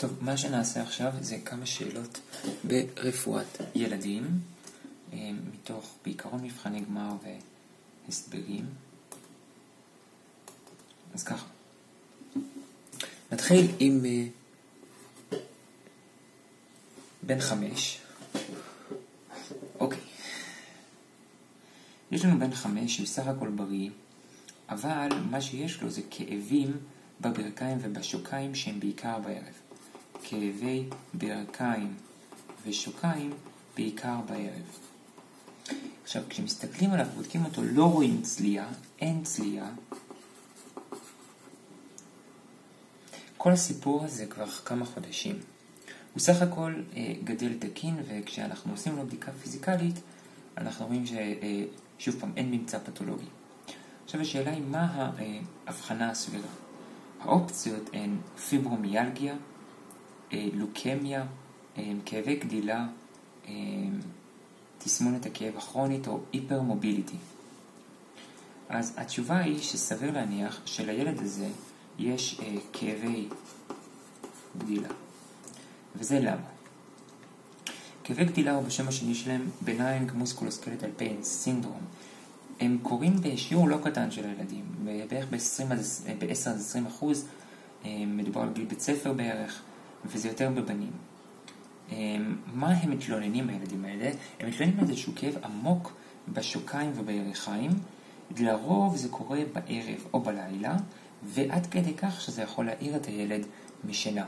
טוב, מה שנעשה עכשיו זה כמה שאלות ברפואת ילדים, מתוך בעיקרון מבחני גמר והסברים. אז ככה, נתחיל עם בן 5. אוקיי. יש לנו בן 5 שהוא סך הכל בריא, אבל מה שיש לו זה כאבים בברכיים ובשוקיים שהם בעיקר בערב. כאבי ברכיים ושוקיים בעיקר בערב. עכשיו, כשמסתכלים עליו, בודקים אותו, לא רואים צלייה, אין צלייה. כל הסיפור הזה כבר כמה חודשים. הוא סך הכל גדל תקין, וכשאנחנו עושים לו בדיקה פיזיקלית, אנחנו רואים ששוב פעם אין ממצא פתולוגי. עכשיו השאלה היא מה ההבחנה הסבירה. האופציות הן פיברומיאלגיה, לוקמיה, כאבי גדילה, תסמונת הכאב הכרונית או היפרמוביליטי. אז התשובה היא שסביר להניח שלילד הזה יש כאבי גדילה. וזה למה? כאבי גדילה או בשם השני שלהם benign musculoskeletal pain syndrome. הם קורים בשיעור לא קטן של הילדים, בערך ב-10-20%, מדובר על גיל בית ספר בערך, וזה יותר בבנים. מה הם מתלוננים הילדים האלה? הם מתלוננים על איזשהו כאב עמוק בשוקיים ובירכיים, לרוב זה קורה בערב או בלילה, ועד כדי כך שזה יכול להעיר את הילד משינה.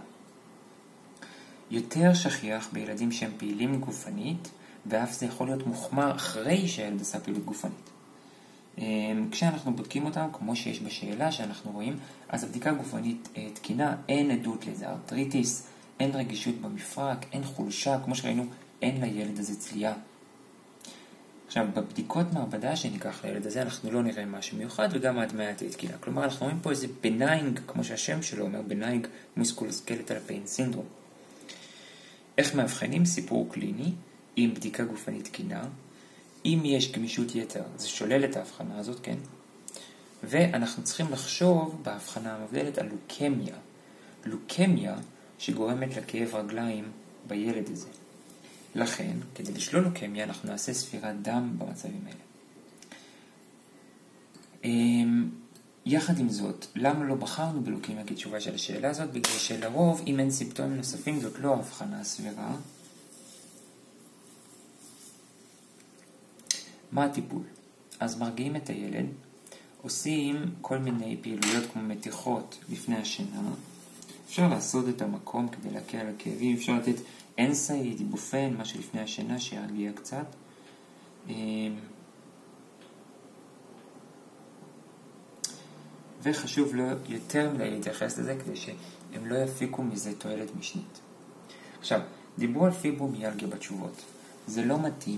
יותר שכיח בילדים שהם פעילים גופנית, ואף זה יכול להיות מוחמר אחרי שהילד עשה פעילות גופנית. כשאנחנו בודקים אותם, כמו שיש בשאלה שאנחנו רואים, אז הבדיקה גופנית תקינה, אין עדות לאיזה ארטריטיס, אין רגישות במפרק, אין חולשה, כמו שראינו, אין לילד הזה צלייה. עכשיו, בבדיקות מעבדה שניקח לילד הזה, אנחנו לא נראה משהו מיוחד, וגם ההדמיה תהיה תקינה. כלומר, אנחנו רואים פה איזה benign, כמו שהשם שלו אומר, benign musculoskeletal pain syndrome. איך מאבחנים? סיפור קליני, עם בדיקה גופנית תקינה, אם יש גמישות יתר, זה שולל את ההבחנה הזאת, כן? ואנחנו צריכים לחשוב בהבחנה המבדלת על לוקמיה. לוקמיה שגורמת לכאב רגליים בילד הזה. לכן, כדי לשלול לוקמיה, אנחנו נעשה ספירת דם במצבים האלה. יחד עם זאת, למה לא בחרנו בלוקמיה כתשובה של השאלה הזאת? בגלל שלרוב, אם אין סימפטומים נוספים, זאת לא ההבחנה הסבירה. מה הטיפול? אז מרגיעים את הילד, עושים כל מיני פעילויות כמו מתיחות לפני השינה. אפשר לעשות את המקום כדי להקל על הכאבים, אפשר לתת NSAID, איבופן, מה שלפני השינה שירגיע קצת. וחשוב לו יותר מדי להתייחס לזה כדי שהם לא יפיקו מזה תועלת משנית. עכשיו, דיברו על פיברומיאלגיה בתשובות. זה לא מתאים.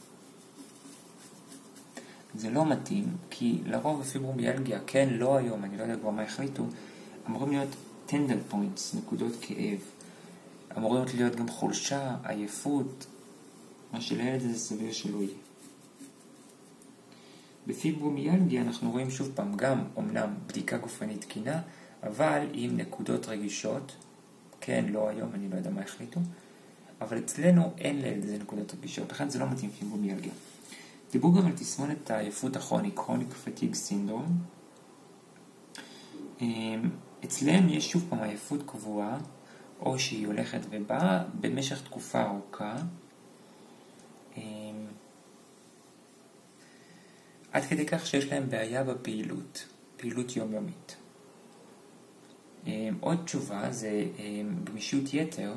זה לא מתאים, כי לרוב הפיברומיאלגיה, כן, לא היום, אני לא יודע כבר מה החליטו, אמורים להיות tender points, נקודות כאב. אמורים להיות גם חולשה, עייפות, מה שלילד הזה סביר שלא יהיה. בפיברומיאלגיה אנחנו רואים שוב פעם גם, אומנם בדיקה גופנית תקינה, אבל עם נקודות רגישות, כן, לא היום, אני לא יודע מה החליטו, אבל אצלנו אין לילד הזה נקודות רגישות, לכן זה לא מתאים פיברומיאלגיה. דיברו גם על תסמונת העייפות הכרונית, chronic fatigue syndrome. אצלם יש שוב פעם עייפות קבועה, או שהיא הולכת ובאה במשך תקופה ארוכה, עד כדי כך שיש להם בעיה בפעילות, פעילות יומיומית. עוד תשובה זה גמישות יתר,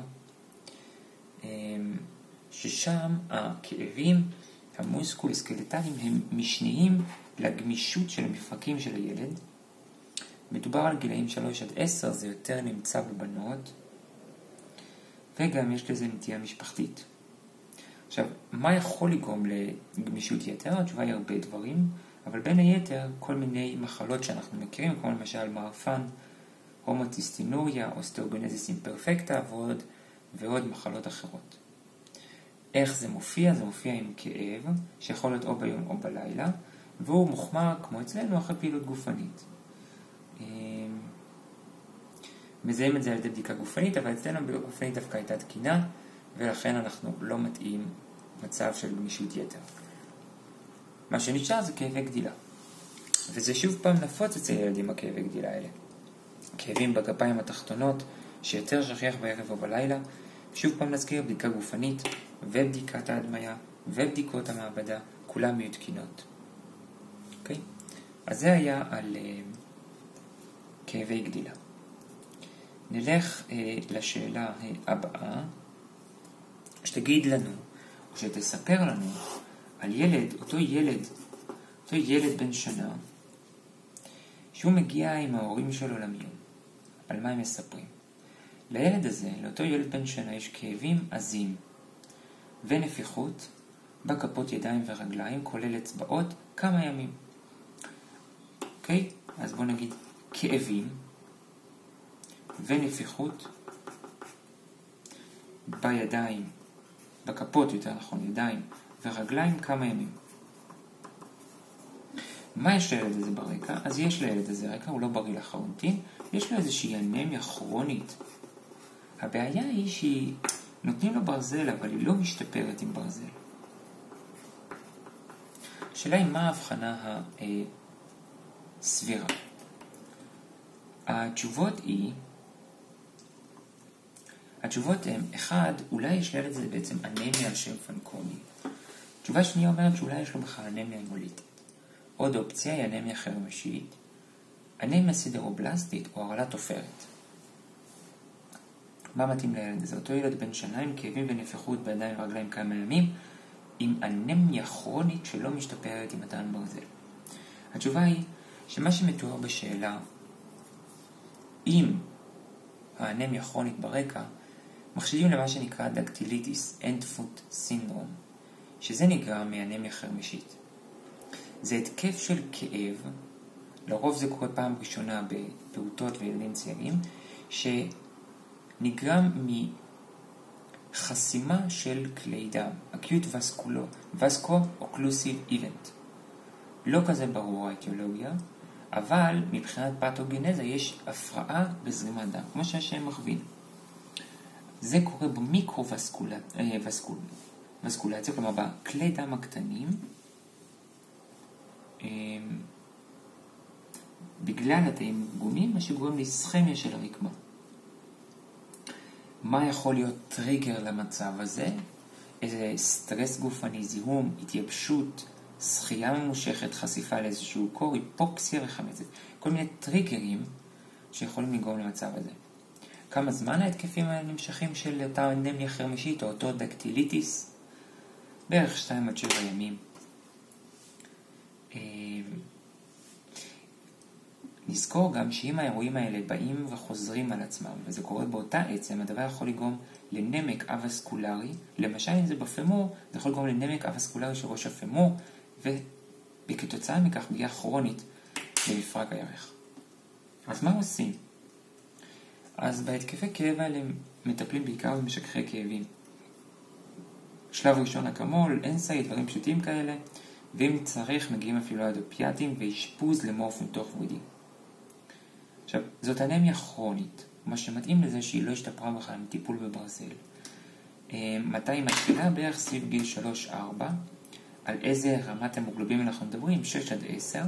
ששם הכאבים המוסקולוסקלטליים הם משניים לגמישות של המפרקים של הילד. מדובר על גילאים 3-10, זה יותר נמצא בבנות, וגם יש לזה נטייה משפחתית. עכשיו, מה יכול לגרום לגמישות יתר? התשובה היא הרבה דברים, אבל בין היתר כל מיני מחלות שאנחנו מכירים, כמו למשל מערפן, הומוציסטינוריה, אוסטאוגנזיס אימפרפקטה ועוד מחלות אחרות. איך זה מופיע? זה מופיע עם כאב, שיכול להיות או ביום או בלילה, והוא מוחמר כמו אצלנו אחרי פעילות גופנית. מזהים את זה על ידי בדיקה גופנית, אבל אצלנו בדיקה גופנית דווקא הייתה תקינה, ולכן אנחנו לא מתאים מצב של גמישות יתר. מה שנשאר זה כאבי גדילה. וזה שוב פעם נפוץ אצל ילדים הכאבי גדילה האלה. כאבים בגפיים התחתונות, שיותר שכיח בערב או בלילה. שוב פעם נזכיר בדיקה גופנית, ובדיקת ההדמיה, ובדיקות המעבדה, כולם יהיו תקינות. אוקיי? אז זה היה על כאבי גדילה. נלך לשאלה הבאה, שתגיד לנו, או שתספר לנו, על ילד, אותו ילד בן שנה, שהוא מגיע עם ההורים שלו למיון. על מה הם מספרים? לילד הזה, לאותו ילד בן שנה, יש כאבים עזים ונפיחות בכפות ידיים ורגליים, כולל אצבעות, כמה ימים. אוקיי? אז בואו נגיד כאבים ונפיחות בידיים, בכפות יותר נכון, ידיים ורגליים, כמה ימים. מה יש לילד הזה ברקע? אז יש לילד הזה רקע, הוא לא בריא לחלוטין, יש לו איזושהי אנמיה כרונית. הבעיה היא שהיא נותנים לו ברזל, אבל היא לא משתפרת עם ברזל. השאלה היא מה ההבחנה הסבירה. התשובות הן, אחד, אולי יש לילד הזה בעצם אנמיה על שם פנקומי. התשובה השנייה אומרת שאולי יש לו בכלל אנמיה המוליטית. עוד אופציה היא אנמיה חרמשית, אנמיה סידרובלסטית או הרעלת עופרת. מה מתאים לילד הזה? אותו ילד בן שנה עם כאבים ונפיחות בידיים ורגליים כמה ימים, עם אנמיה כרונית שלא משתפרת עם מתן ברזל. התשובה היא שמה שמתואר בשאלה, אם האנמיה כרונית ברקע, מחשיבים למה שנקרא דקטיליטיס, אנד פוט סינדרום, שזה נגרם מאנמיה חרמשית. זה התקף של כאב, לרוב זה קורה פעם ראשונה בפעוטות וילדים צעירים, שנגרם מחסימה של כלי דם, acute vascular-occlusive event. לא כזה ברור האטיולוגיה, אבל מבחינת פתוגנזה יש הפרעה בזרימת דם, כמו שהשם מכווין. זה קורה במיקרו-וסקולציה, כלומר בכלי דם הקטנים, בגלל התאים גומים, מה שגורם לאיסכמיה של הרקמה. מה יכול להיות טריגר למצב הזה? איזה סטרס גופני, זיהום, התייבשות, שחייה ממושכת, חשיפה לאיזשהו קור, היפוקסיה וחמצת. כל מיני טריגרים שיכולים לגרום למצב הזה. כמה זמן ההתקפים האלה נמשכים של אותה אנמיה חרמשית או אותו דקטיליטיס? בערך 2 עד 7 ימים. נזכור גם שאם האירועים האלה באים וחוזרים על עצמם, וזה קורה באותה עצם, הדבר יכול לגרום לנמק אבסקולרי, למשל אם זה בפמור, זה יכול לגרום לנמק אבסקולרי של ראש הפמור, וכתוצאה מכך פגיעה כרונית במפרק הירך. אז מה עושים? אז בהתקפי כאב האלה מטפלים בעיקר במשככי כאבים. שלב ראשון אקמול, אנסאי, דברים פשוטים כאלה, ואם צריך מגיעים אפילו עד אופיאטים ואשפוז למורפין תוך ורידי. עכשיו, זאת אנמיה כרונית, מה שמתאים לזה שהיא לא השתפרה בכלל מטיפול בברזל. מתי היא מתחילה? בערך סביב גיל 3-4. על איזה רמת המוגלובים אנחנו מדברים? 6 עד 10.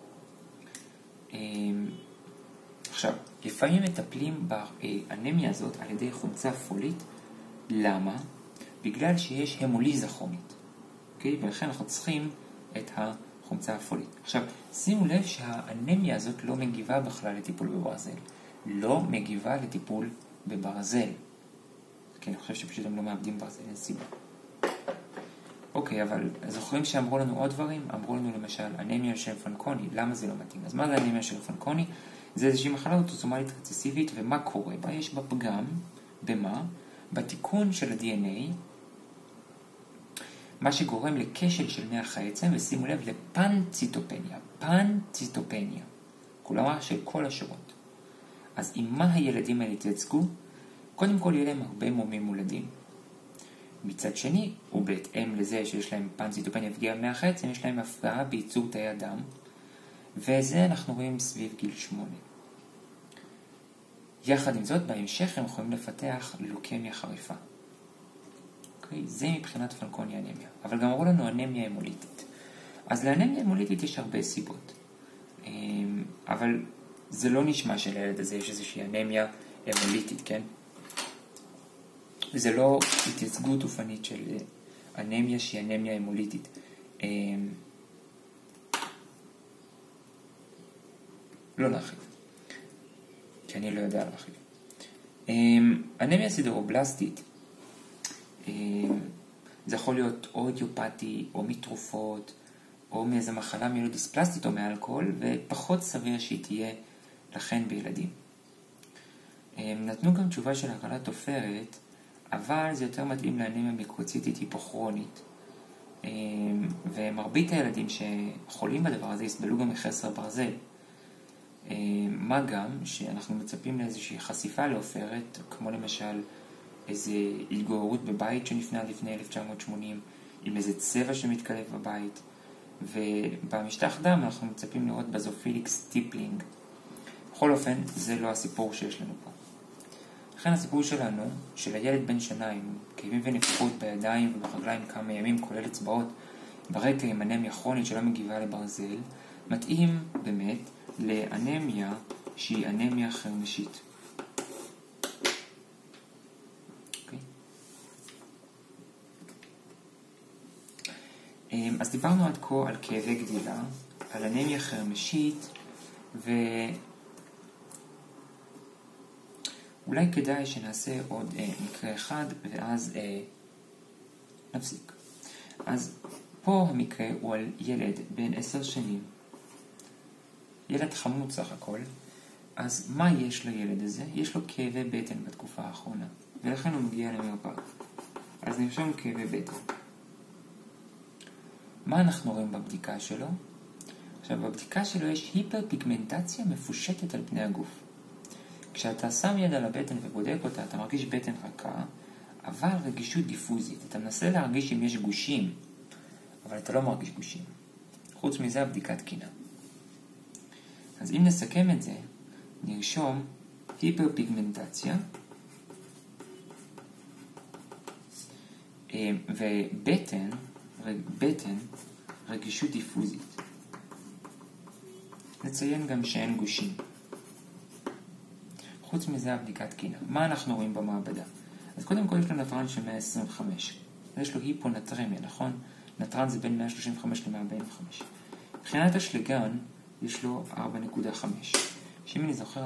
עכשיו, לפעמים מטפלים באנמיה הזאת על ידי חומצה פולית. למה? בגלל שיש המוליזה כרונית. אוקיי? ולכן אנחנו צריכים את החומצה הפולית. עכשיו, שימו לב שהאנמיה הזאת לא מגיבה בכלל לטיפול בברזל. לא מגיבה לטיפול בברזל. כי אני חושב שפשוט הם לא מאבדים ברזל, אין סיבה. אוקיי, אבל זוכרים שאמרו לנו עוד דברים? אמרו לנו למשל אנמיה של פנקוני. למה זה לא מתאים? אז מה זה אנמיה של פנקוני? זה איזושהי מחלה אוטוזומלית רצסיבית, ומה קורה בה? יש בה פגם, במה? בתיקון של ה-DNA, מה שגורם לקשל של מח העצם, ושימו לב לפנציטופניה. פנציטופניה. כלומר של כל השורות. אז עם מה הילדים האלה יתייצגו? קודם כל יהיה להם הרבה מומים מולדים. מצד שני, ובהתאם לזה שיש להם פנציטופניה ופגיעה במח העצם, יש להם הפרעה בייצור תאי הדם, וזה אנחנו רואים סביב גיל 8. יחד עם זאת, בהמשך הם יכולים לפתח לוקמיה חריפה. אוקיי? זה מבחינת פלקוני אנמיה. אבל גם אמרו לנו אנמיה המוליטית. אז לאנמיה המוליטית יש הרבה סיבות. אבל זה לא נשמע שלילד הזה יש איזושהי אנמיה המוליטית, כן? זה לא התייצגות אופנית של אנמיה שהיא אנמיה המוליטית. לא להרחיב. כי אני לא יודע להרחיב. אנמיה סידרובלסטית, זה יכול להיות או אידיופתי, או מתרופות, או מאיזו מחלה מיילודיספלסטית או מאלכוהול, ופחות סביר שהיא תהיה לכן בילדים. נתנו גם תשובה של הקלת עופרת, אבל זה יותר מתאים לאנמיה מיקרוציטית היפוכרונית. ומרבית הילדים שחולים בדבר הזה יסבלו גם מחסר ברזל. מה גם שאנחנו מצפים לאיזושהי חשיפה לעופרת, כמו למשל איזו התגוררות בבית שנפנה לפני 1980, עם איזה צבע שמתקלף בבית, ובמשטח דם אנחנו מצפים לראות בזופיליק סטיפלינג. בכל אופן, זה לא הסיפור שיש לנו פה. לכן הסיפור שלנו, של הילד בן שנה עם כאבים ונפיחות בידיים וברגליים כמה ימים, כולל אצבעות, ברקע עם אנמיה כרונית שלא מגיבה לברזל, מתאים באמת לאנמיה שהיא אנמיה חרמשית. אז דיברנו עד כה על כאבי גדילה, על אנמיה חרמשית, ואולי כדאי שנעשה עוד מקרה אחד, ואז נפסיק. אז פה המקרה הוא על ילד בן 10 שנים, ילד חמוד סך הכל. אז מה יש לילד הזה? יש לו כאבי בטן בתקופה האחרונה, ולכן הוא מגיע למרפאה. אז נרשום כאבי בטן. מה אנחנו רואים בבדיקה שלו? עכשיו, בבדיקה שלו יש היפרפיגמנטציה מפושטת על פני הגוף. כשאתה שם יד על הבטן ובודק אותה, אתה מרגיש בטן רכה, אבל רגישות דיפוזית. אתה מנסה להרגיש אם יש גושים, אבל אתה לא מרגיש גושים. חוץ מזה, הבדיקה תקינה. אז אם נסכם את זה, נרשום היפרפיגמנטציה, ובטן, רגישות דיפוזית. נציין גם שאין גושים. חוץ מזה הבדיקה תקינה. מה אנחנו רואים במעבדה? אז קודם כל יש לו נטרן של 125. יש לו היפונטרמיה, נכון? נטרן זה בין 135 ל-145. מבחינת השלגן יש לו 4.5. שאם אני זוכר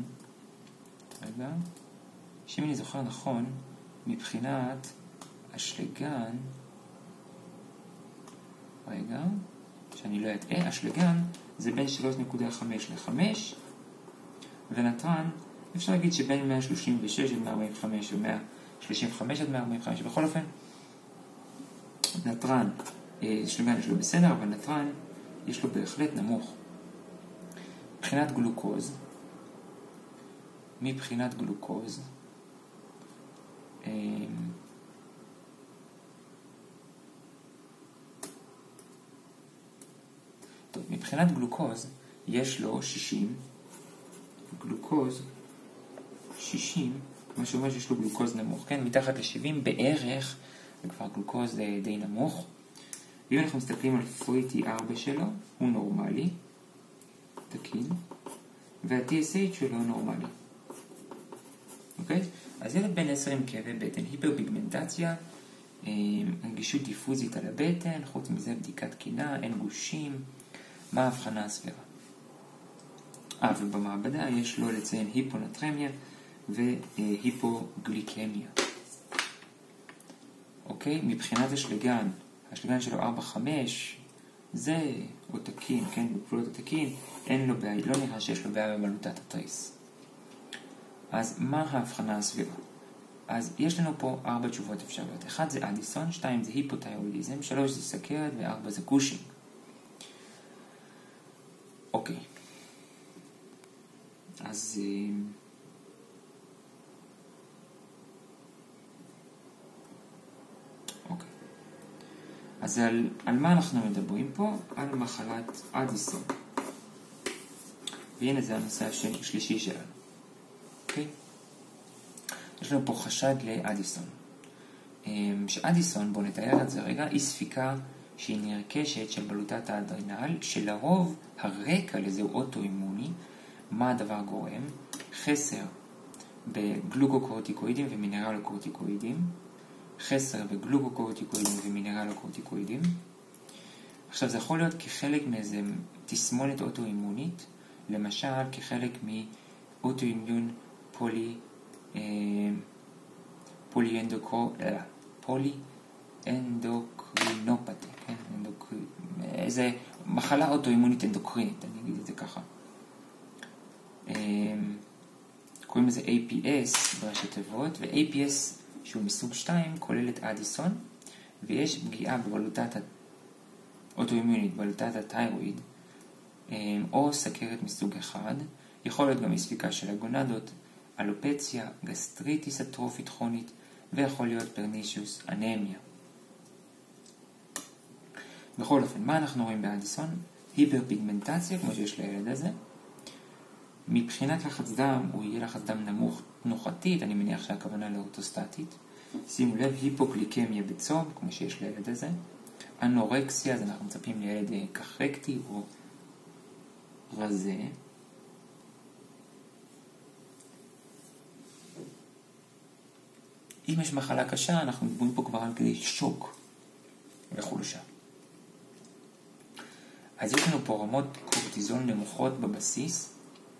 נכון, מבחינת השלגן, שאני לא אטעה, השלגן זה בין 3.5 ל-5, ונטרן, אפשר להגיד שבין 136 עד 145, או 135 עד 145, בכל אופן, נטרן, שלגן יש לו בסדר, אבל נטרן יש לו בהחלט נמוך. מבחינת גלוקוז, טוב, מבחינת גלוקוז יש לו 60, גלוקוז 60, מה שאומר שיש לו גלוקוז נמוך, כן? מתחת ל-70 בערך, זה כבר גלוקוז די נמוך. ואם אנחנו מסתכלים על פריטי 4 שלו, הוא נורמלי, תקין, וה-TSH שלו נורמלי. אוקיי? אז ילד בן 10 עם כאבי בטן, היפרפיגמנטציה, רגישות דיפוזית על הבטן, חוץ מזה בדיקת תקינה, אין גושים. מה ההבחנה הסבירה? ובמעבדה יש לו לציין היפונטרמיה והיפוגליקמיה. אוקיי? מבחינת השלגן, השלגן שלו 4-5, זה או תקין, כן? בפעולות התקין, אין לו בעיה, לא נראה שיש לו בעיה במלוטת התריס. אז מה ההבחנה הסבירה? אז יש לנו פה 4 תשובות אפשריות. 1 זה אדיסון, 2 זה היפותיירוידיזם, 3 זה סכרת ו4 זה קושינג. אוקיי. אז אוקיי. אז על מה אנחנו מדברים פה? על מחלת אדיסון. והנה זה הנושא השלישי שלנו. אוקיי? יש לנו פה חשד לאדיסון. שאדיסון, בואו נתאר את זה רגע, היא ספיקה שהיא נרכשת של בלוטת האדרנל, שלרוב הרקע לזה הוא אוטואימוני. מה הדבר גורם? חסר בגלוקוקורטיקואידים ומינרלוקורטיקואידים, חסר בגלוקוקורטיקואידים ומינרלוקורטיקואידים. עכשיו זה יכול להיות כחלק מאיזה תסמונת אוטואימונית, למשל כחלק מאוטואימיון פוליאנדוקרינופתי, כן? איזה מחלה אוטואימונית אנדוקרינית, אני אגיד את זה ככה. קוראים לזה APS בראשי תיבות, ו-APS שהוא מסוג 2 כולל את אדיסון, ויש פגיעה בבלוטת אוטואימונית, בלוטת התיירואיד, או סכרת מסוג 1, יכול להיות גם מספיקה של הגונדות, אלופציה, גסטריטיס אטרופית כרונית, ויכול להיות פרנישיוס, אנמיה. בכל אופן, מה אנחנו רואים באדיסון? היפרפיגמנטציה, כמו שיש לילד הזה. מבחינת לחץ דם, הוא יהיה לחץ דם נמוך תנוחתית, אני מניח שהכוונה לאורטוסטטית. שימו לב, היפוגליקמיה בצום, כמו שיש לילד הזה. אנורקסיה, אז אנחנו מצפים לילד קחקטי או רזה. אם יש מחלה קשה, אנחנו מדברים פה כבר על כדי שוק וחולשה. אז יש לנו פה רמות קורטיזול נמוכות בבסיס,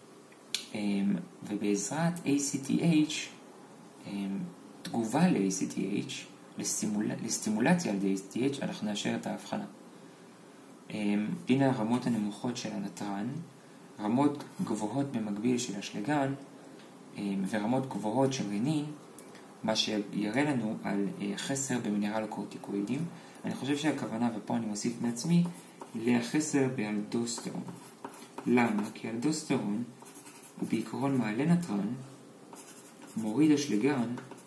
ובעזרת ACTH, תגובה ל-ACTH, לסטימולציה על ACTH, אנחנו נאשר את ההבחנה. הנה הרמות הנמוכות של הנטרן, רמות גבוהות במקביל של אשלגן, ורמות גבוהות של רנין, מה שיראה לנו על חסר במינרלוקורטיקואידים. אני חושב שהכוונה, ופה אני מוסיף מעצמי, לחסר באלדוסטרון. למה? כי אלדוסטרון הוא בעיקרון מעלה נטרן, מוריד אשלגן,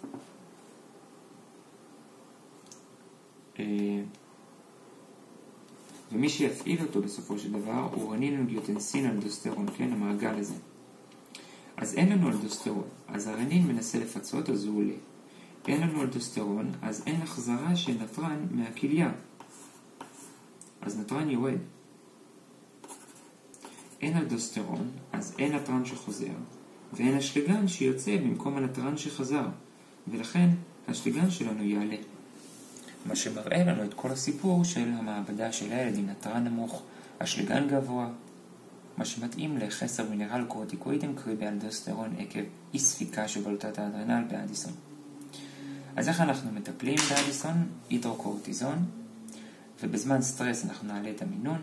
ומי שיפעיל אותו בסופו של דבר הוא רנין אנגיוטנסין אלדוסטרון, כן, המעגל הזה. אז אין לנו אלדוסטרון, אז הרנין מנסה לפצות, אז הוא עולה. אין לנו אלדוסטרון, אז אין החזרה של נטרן מהכליה. אז נטרן יורד. אין אלדוסטרון, אז אין נטרן שחוזר, ואין אשלגן שיוצא במקום הנטרן שחזר, ולכן האשלגן שלנו יעלה. מה שמראה לנו את כל הסיפור של המעבדה של הילד עם נטרן נמוך, אשלגן גבוה, מה שמתאים לחסר מינרלוקורטיקואידים קרי באלדוסטרון עקב אי ספיקה של בלוטת האדרנל באדיסון. אז איך אנחנו מטפלים באדיסון? הידרוקורטיזון, ובזמן סטרס אנחנו נעלה את המינון,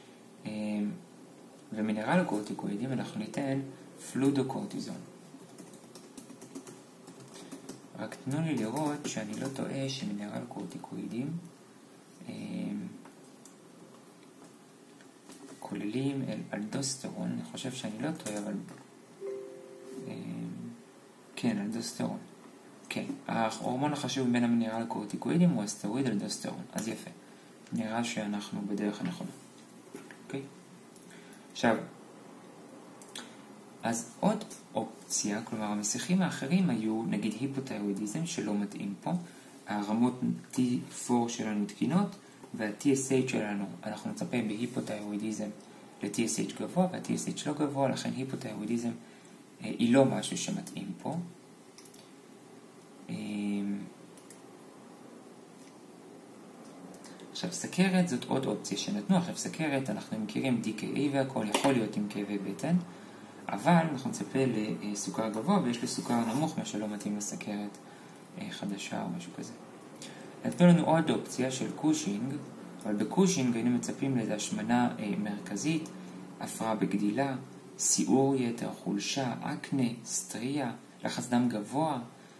ומינרלוקורטיקואידים אנחנו ניתן פלודוקורטיזון. רק תנו לי לראות שאני לא טועה שמינרלוקורטיקואידים כוללים אלדוסטרון, אני חושב שאני לא טועה, אבל כן, אלדוסטרון. כן, ההורמון החשוב בין המינרלוקורטיקואידים הוא הסטרואיד אלדוסטרון, אז יפה. נראה שאנחנו בדרך הנכונה. אוקיי? עכשיו, אז עוד אופציה, כלומר המסיכים האחרים היו נגיד היפותיירואידיזם שלא מתאים פה, הרמות T4 שלנו תקינות, וה-TSH שלנו, אנחנו נצפה בהיפותיירואידיזם ל-TSH גבוה, וה-TSH לא גבוה, לכן היפותיירואידיזם היא לא משהו שמתאים פה. עכשיו סכרת זאת עוד אופציה שנתנו. עכשיו סכרת אנחנו מכירים DKA והכל, יכול להיות עם כאבי בטן, אבל אנחנו נצפה לסוכר גבוה ויש לו סוכר נמוך, מה שלא מתאים לסכרת חדשה או משהו כזה. נתנו לנו עוד אופציה של קושינג, אבל בקושינג היינו מצפים לאיזו השמנה מרכזית, הפרעה בגדילה, סיעור יתר, חולשה, אקנה, סטריה, לחץ דם גבוה,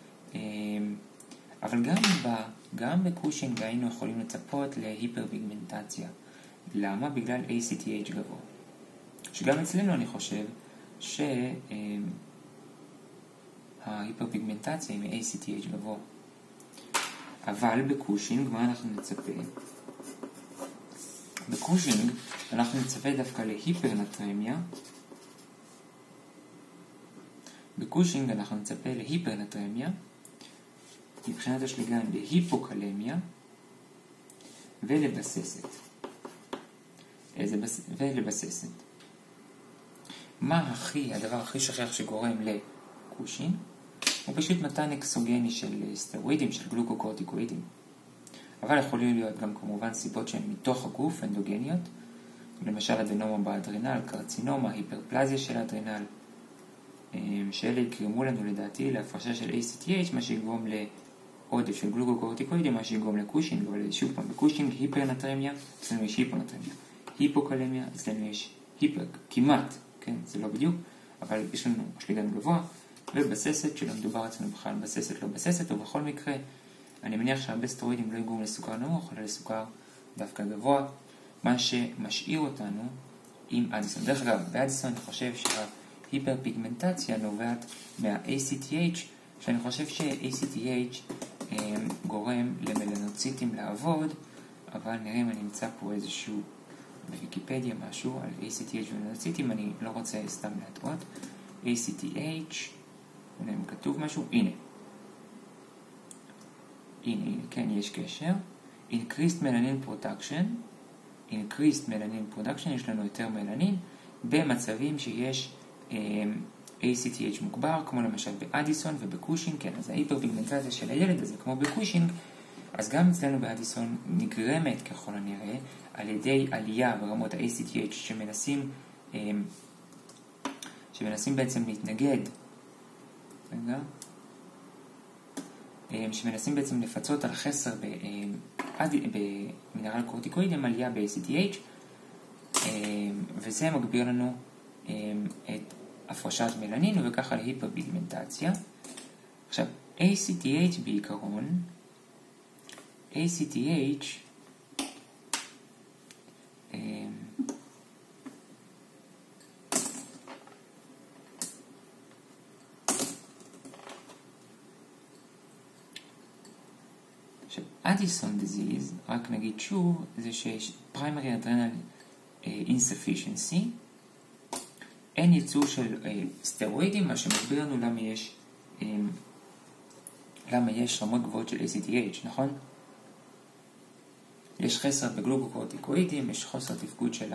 אבל גם בקושינג היינו יכולים לצפות להיפרפיגמנטציה. למה? בגלל ACTH גבוה. שגם אצלנו אני חושב שההיפרפיגמנטציה היא מ-ACTH גבוה. אבל בקושינג, מה אנחנו נצפה? בקושינג אנחנו נצפה דווקא להיפרנטרמיה, בקושינג אנחנו נצפה להיפרנטרמיה, מבחינת השליגן להיפוקלמיה ולבססת. מה הדבר הכי שכיח שגורם לקושינג? הוא פשוט מתן אקסוגני של סטרואידים, של גלוקוקורטיקואידים. אבל יכולים להיות גם כמובן סיבות שהן מתוך הגוף, אנדוגניות, למשל אדנומה באדרנל, קרצינומה, היפרפלזיה של האדרנל, שאלה יקרימו לנו לדעתי להפרשה של ACTH, מה שיגרום לעודף של גלוקוקורטיקואידים, מה שיגרום לקושינג, אבל שוב פעם, בקושינג היפרנטרמיה, אצלנו יש היפונטרמיה. היפוקלמיה, אצלנו יש היפר, כמעט, כן, זה לא בדיוק, אבל יש לנו שליגן גבוה, ובססת, שלא מדובר אצלנו בכלל בססת, לא בססת, ובכל מקרה, אני מניח שהרבה סטרואידים לא יגרום לסוכר נמוך, אלא לסוכר דווקא גבוה, מה שמשאיר אותנו עם אדיסון. דרך אגב, באדיסון אני חושב שההיפרפיגמנטציה נובעת מה-ACTH, שאני חושב ש-ACTH גורם למלנוציטים לעבוד, אבל נראה אם אני אמצא פה איזשהו בוויקיפדיה משהו על ACTH ומלנוציטים, אני לא רוצה סתם להטעות. ACTH, הנה אם כתוב משהו, הנה, כן, יש קשר. Increased melanin production, יש לנו יותר מלנין, במצבים שיש ACTH מוגבר, כמו למשל באדיסון ובקושינג, כן, אז ההיפרפיגמנטציה של הילד הזה, כמו בקושינג, אז גם אצלנו באדיסון נגרמת ככל הנראה, על ידי עלייה ברמות ה-ACTH שמנסים בעצם להתנגד, שמנסים בעצם לפצות על חסר במינרל קורטיקואיד עם עלייה ב-ACTH, וזה מגביר לנו את הפרשת מלנין וככה להיפרפיגמנטציה. עכשיו, ACTH בעיקרון, ACTH אדיסון דיזיז, רק נגיד שוב, זה שיש פריימרי אדרנל אינספישנסי, אין ייצור של סטרואידים, מה שמסביר לנו למה יש רמות גבוהות של ACTH, נכון? יש חסר בגלוקוקורטיקואידים, יש חוסר תפקוד של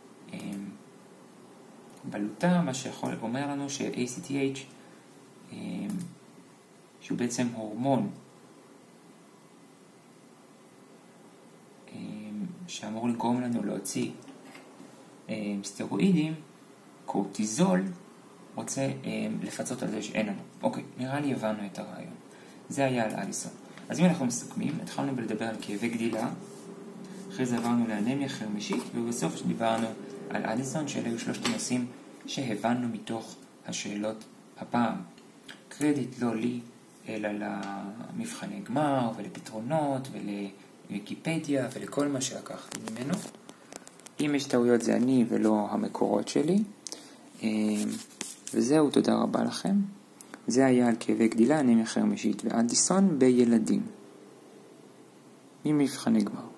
הבלוטה, מה שיכול אומר לנו ש-ACTH, שהוא בעצם הורמון שאמור לגרום לנו להוציא סטרואידים, קורטיזול רוצה לפצות על זה שאין לנו. אוקיי, נראה לי הבנו את הרעיון. זה היה על אדיסון. אז אם אנחנו מסכמים, התחלנו בלדבר על כאבי גדילה, אחרי זה עברנו לאנמיה חרמשית, ובסוף דיברנו על אדיסון, שאלה היו שלושת הנושאים שהבנו מתוך השאלות הפעם. קרדיט לא לי, אלא למבחני גמר ולפתרונות ולוויקיפדיה ולכל מה שלקחתי ממנו. אם יש טעויות זה אני ולא המקורות שלי. וזהו, תודה רבה לכם. זה היה על כאבי גדילה, אנמיה חרמשית ואדיסון בילדים. עם מבחני גמר.